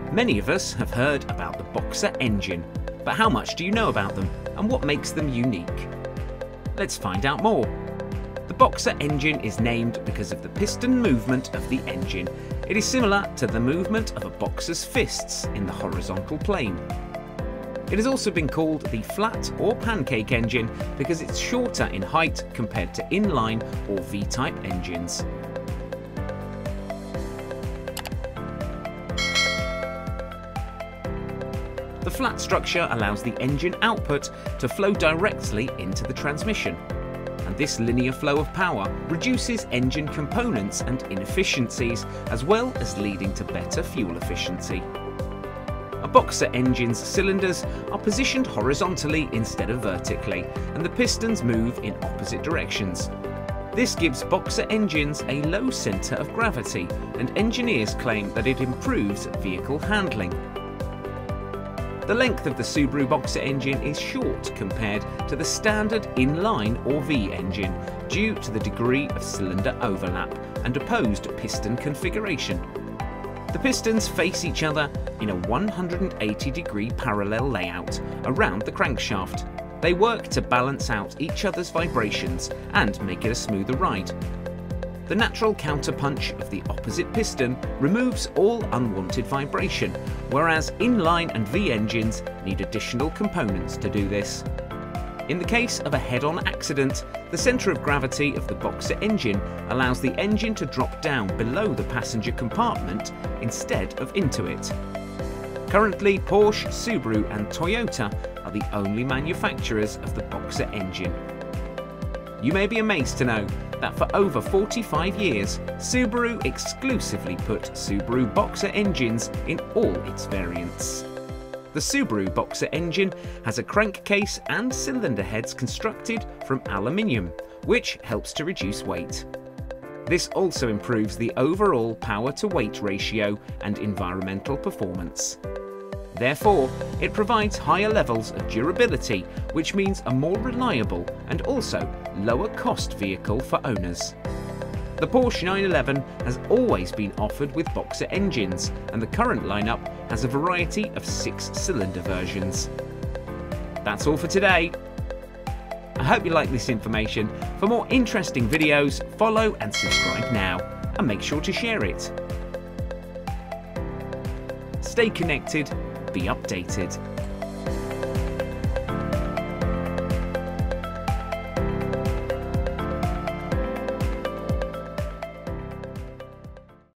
Many of us have heard about the Boxer engine, but how much do you know about them and what makes them unique? Let's find out more. The Boxer engine is named because of the piston movement of the engine. It is similar to the movement of a boxer's fists in the horizontal plane. It has also been called the flat or pancake engine because it's shorter in height compared to inline or V-type engines. The flat structure allows the engine output to flow directly into the transmission, and this linear flow of power reduces engine components and inefficiencies, as well as leading to better fuel efficiency. A Boxer engine's cylinders are positioned horizontally instead of vertically, and the pistons move in opposite directions. This gives Boxer engines a low centre of gravity, and engineers claim that it improves vehicle handling. The length of the Subaru Boxer engine is short compared to the standard inline or V engine due to the degree of cylinder overlap and opposed piston configuration. The pistons face each other in a 180-degree parallel layout around the crankshaft. They work to balance out each other's vibrations and make it a smoother ride. The natural counterpunch of the opposite piston removes all unwanted vibration, whereas inline and V engines need additional components to do this. In the case of a head-on accident, the centre of gravity of the Boxer engine allows the engine to drop down below the passenger compartment instead of into it. Currently, Porsche, Subaru and Toyota are the only manufacturers of the Boxer engine. You may be amazed to know that for over 45 years, Subaru exclusively put Subaru Boxer engines in all its variants. The Subaru Boxer engine has a crankcase and cylinder heads constructed from aluminium, which helps to reduce weight. This also improves the overall power-to-weight ratio and environmental performance. Therefore, it provides higher levels of durability, which means a more reliable and also lower cost vehicle for owners. The Porsche 911 has always been offered with Boxer engines, and the current lineup has a variety of 6-cylinder versions. That's all for today. I hope you like this information. For more interesting videos, follow and subscribe now, and make sure to share it. Stay connected, be updated.